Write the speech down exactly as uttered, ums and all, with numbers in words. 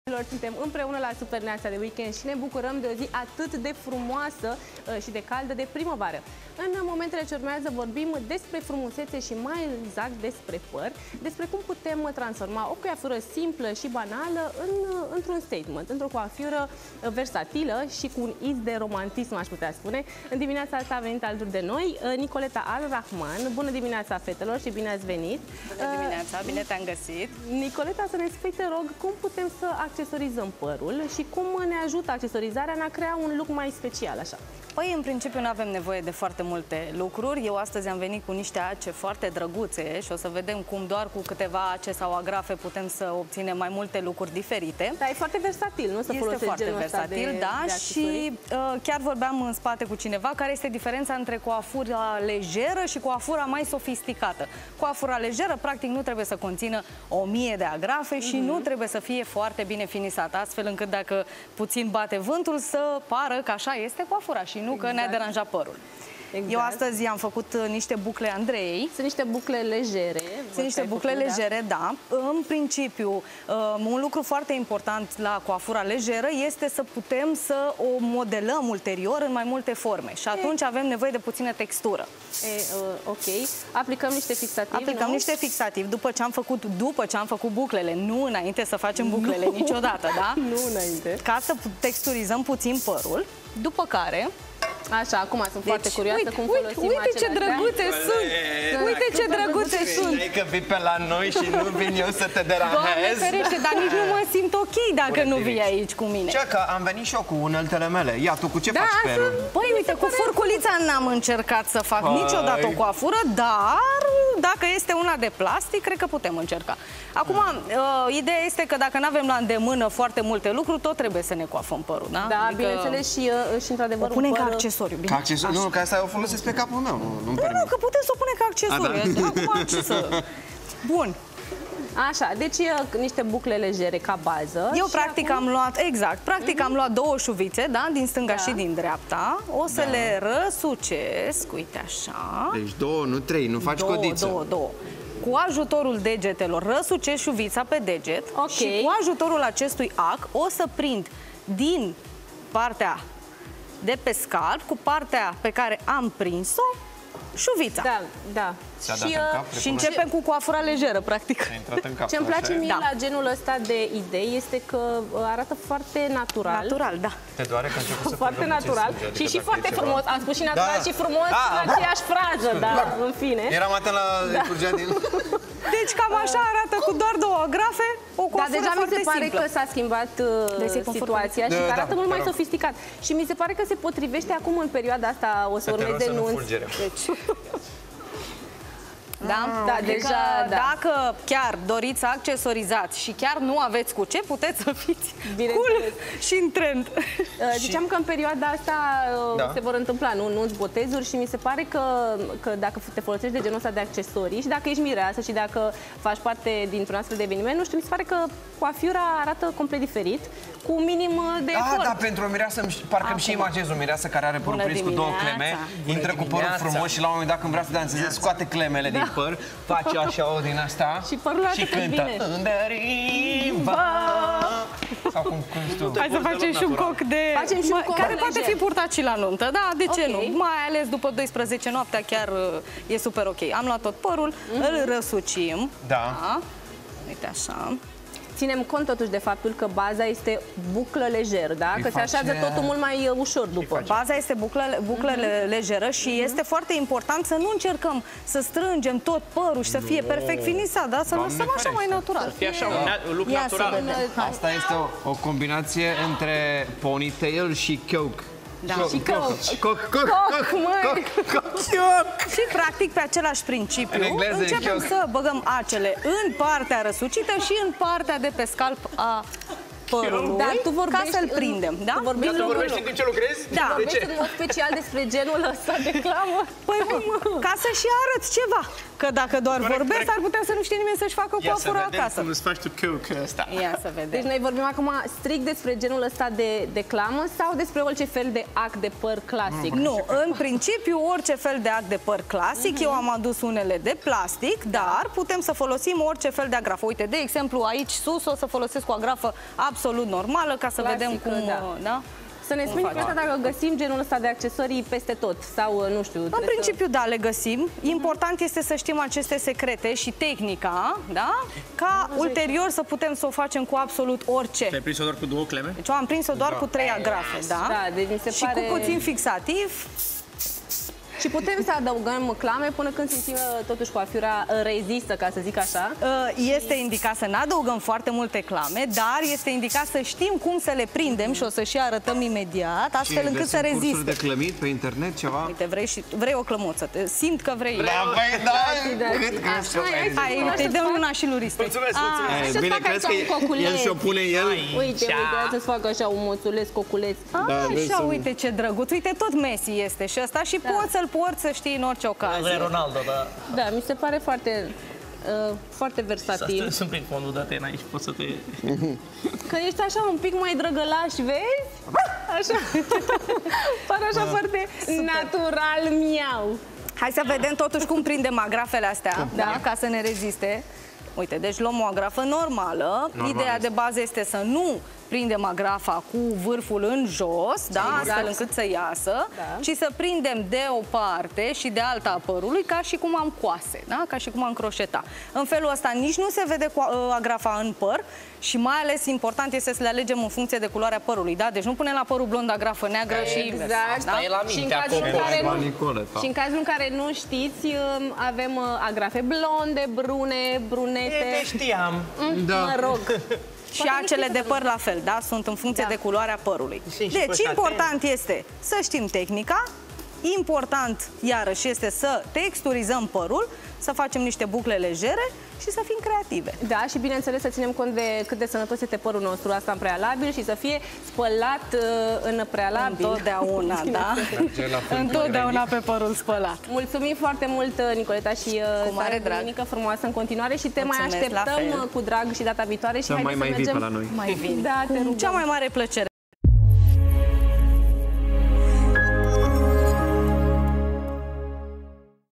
Suntem împreună la Superneața de weekend și ne bucurăm de o zi atât de frumoasă și de caldă de primăvară. În momentele ce urmează vorbim despre frumusețe și mai exact despre păr, despre cum putem transforma o coafură simplă și banală în, într-un statement, într-o coafură versatilă și cu un iz de romantism, aș putea spune. În dimineața asta a venit alături de noi Nicoleta Al-Rahman. Bună dimineața, fetelor, și bine ați venit! Bună dimineața, bine te-am găsit! Nicoleta, să ne spui, te rog, cum putem să accesorizăm părul și cum ne ajută accesorizarea în a crea un look mai special, așa? Păi, în principiu, nu avem nevoie de foarte multe lucruri. Eu astăzi am venit cu niște ace foarte drăguțe și o să vedem cum doar cu câteva ace sau agrafe putem să obținem mai multe lucruri diferite. Dar e foarte versatil, nu? Să este foarte versatil, de, da, de și uh, chiar vorbeam în spate cu cineva care este diferența între coafura lejeră și coafura mai sofisticată. Coafura lejeră, practic, nu trebuie să conțină o mie de agrafe mm-hmm. și nu trebuie să fie foarte bine finisată, astfel încât dacă puțin bate vântul să pară că așa este coafura și nu exact. Că ne-a deranjat părul. Exact. Eu astăzi am făcut niște bucle Andrei. Sunt niște bucle legere. Sunt niște bucle făcut, legere, da. da. În principiu, un lucru foarte important la coafura lejeră este să putem să o modelăm ulterior în mai multe forme. Și atunci e. avem nevoie de puțină textură. E, uh, ok. Aplicăm niște fixativi, Aplicăm nu? niște fixativi după ce am făcut, după ce am făcut buclele, nu înainte să facem buclele nu. niciodată, da? Nu înainte. Ca să texturizăm puțin părul, după care... Așa, acum sunt deci, foarte curioasă uite, cum uite, folosim uite ce drăguțe sunt! Uite ce drăguțe sunt! Știi că vii pe la noi și nu vin eu să te deranjez? Doamne ferește, dar nici nu mă simt ok dacă nu vii aici cu mine. Ce, că am venit și eu cu uneltele mele. Ia, tu cu ce da, faci perul? Păi uite, cu furculița n-am încercat să fac Hai. niciodată o coafură, dar dacă este una de plastic, cred că putem încerca. Acum, uh, ideea este că dacă nu avem la îndemână foarte multe lucruri, tot trebuie să ne coafăm părul, da? Da, adică... bineînțeles, și, uh, și într-adevăr o punem păr... ca accesoriu, bine? Ca accesoriu? Nu, că asta o folosesc pe capul meu, nu-mi nu, permit. Nu, că putem să o punem ca accesoriu. A, da. Acum ce să... Bun. Așa, deci niște bucle legere ca bază. Eu practic acum... am luat, exact, practic mm-hmm. am luat două șuvițe, da, din stânga da. și din dreapta. O să da. le răsucesc, uite așa. Deci două, nu trei, nu faci două, codiță. Două, două. Cu ajutorul degetelor răsucesc șuvița pe deget okay. și cu ajutorul acestui ac o să prind din partea de pe scalp cu partea pe care am prins-o șuvița. Da, da. Și, cap, și începem cu coafura lejeră, practic. Ce-mi place mie da. la genul ăsta de idei este că arată foarte natural. Natural, da. Te doare că început să foarte natural sânge, adică și și foarte ceva... frumos. Am spus și natural da. și frumos da. în aceeași frază, dar da. în fine. Eram atent la da. curgea din... Deci cam așa arată cu doar două agrafe, o coafură da, deja foarte mi se pare simplă. că s-a schimbat uh, situația și că arată da, mult da, mai da. sofisticat. Și mi se pare că se potrivește acum în perioada asta, o să urmeze nunți. Deci... Da? Da, adică deja, da. dacă chiar doriți să accesorizați și chiar nu aveți cu ce, puteți să fiți cool și în trend. Ziceam că în perioada asta da. se vor întâmpla nu, nunți, botezuri și mi se pare că, că dacă te folosești de genul ăsta de accesorii și dacă ești mireasă și dacă faci parte dintr-un astfel de eveniment, nu știu, mi se pare că coafura arată complet diferit, cu minim de efort. Da, da, pentru o mireasă, parcă îmi și imaginez o mireasă care are părul prins cu două cleme, intră cu părul frumos și la un moment dat când vrea să danseze, scoate clemele din păr, face așa o din asta și, și cântă. Sau cum, cum știu. Hai să facem și un coc de... Facem și un coc care leger. poate fi purtat și la nuntă, da, de ce okay. nu? Mai ales după douăsprezece noaptea chiar e super ok. Am luat tot părul, mm-hmm. îl răsucim. Da. da. Uite așa. Ținem cont totuși de faptul că baza este buclă lejeră, da? Că se așează totul mult mai ușor după. Baza este buclă, buclă mm-hmm. lejeră și mm-hmm. este foarte important să nu încercăm să strângem tot părul și să fie perfect finisat, da? Să lăsăm așa mai natural. Să fie așa un look natural. Asta este o, o combinație între ponytail și coke. Da. Și coc. Coc, coc, coc, măi! Și practic pe același principiu începem să băgăm acele în partea răsucită și în partea de pe scalp a părului, da, tu ca să-l prindem, da? Tu vorbești, tu vorbești în timp ce lucrezi? Da. Vorbești în mod special despre genul ăsta de clamă? Păi, ca să și arăți ceva. Că dacă doar corect, vorbesc, corect. ar putea să nu știe nimeni să-și facă coafura acasă. Ia să vedem cum îți faci tu coke ăsta. Ia să vedem. Deci noi vorbim acum strict despre genul ăsta de, de clamă sau despre orice fel de ac de păr clasic? Nu, în principiu orice fel de ac de păr clasic. Uh-huh. Eu am adus unele de plastic, dar putem să folosim orice fel de agrafă. Uite, de exemplu, aici sus o să folosesc o agrafă absolut normală, ca să Clasică, vedem cum... da. Da? Să ne spui asta dacă găsim genul ăsta de accesorii peste tot sau, nu știu... În principiu, da, le găsim. Important este să știm aceste secrete și tehnica, da? Ca ulterior să putem să o facem cu absolut orice. Te-ai prins-o doar cu două cleme? Deci eu am prins-o doar cu trei agrafe, da? Da, deci mi se și pare... cu puțin fixativ. Și putem să adăugăm clame până când simțim totuși coafiura rezistă, ca să zic așa. Este indicat să ne adăugăm foarte multe clame, dar este indicat să știm cum să le prindem și o să și arătăm imediat, astfel încât să reziste. Cursuri de clămit pe internet, ceva? Uite, vrei, și, vrei o clămuță, te, simt că vrei. Da, băi, da, cât că Hai, te dăm una și lui Riste. Mulțumesc, mulțumesc. e, bine, crezi că el și-o pune el? Uite, uite, să-ți facă așa un moțuleț, coculeț. Așa, uite ce drăguț. Uite, tot Messi este și ăsta și poți să-l porți, să știi, în orice ocazie. Ronaldo, da. Da, mi se pare foarte, uh, foarte versatil. Sunt prin fondul de Atena aici, poți să te... Că ești așa un pic mai drăgălaș, vezi? Așa. Pare așa foarte natural miau. Hai să vedem totuși cum prindem agrafele astea, da, ca să ne reziste. Uite, deci luăm o agrafă normală. Normal. Ideea de bază este să nu prindem agrafa cu vârful în jos, da, Exact. astfel încât să iasă, Da. ci să prindem de o parte și de alta a părului, ca și cum am coase, da? Ca și cum am croșeta. În felul ăsta nici nu se vede cu agrafa în păr și mai ales important este să le alegem în funcție de culoarea părului, da? Deci nu punem la părul blond agrafă neagră și invers. Exact. Asta e la Și în mintea cazul în acolo. care nu, Nicoleta. și în cazul în care nu știți, um, avem uh, agrafe blonde, brune, brunete. Te știam. Da. Mă rog. Și acele de păr la fel, da? Sunt în funcție Da. de culoarea părului. Sunt și Deci, pășate. important este să știm tehnica, important, iarăși, este să texturizăm părul, să facem niște bucle legere și să fim creative. Da, și bineînțeles să ținem cont de cât de sănătos este părul nostru, asta în prealabil, și să fie spălat uh, în prealabil. Întotdeauna, da? Întotdeauna pe părul spălat. Mulțumim foarte mult, Nicoleta, și uh, Cu mare să ai drag. duminică frumoasă în continuare și te Mulțumesc, mai la așteptăm fel. uh, cu drag și data viitoare și Să mai haideți mai să vii mergem. pe la noi. Mai vin. Da, te Cu rugăm. cea mai mare plăcere.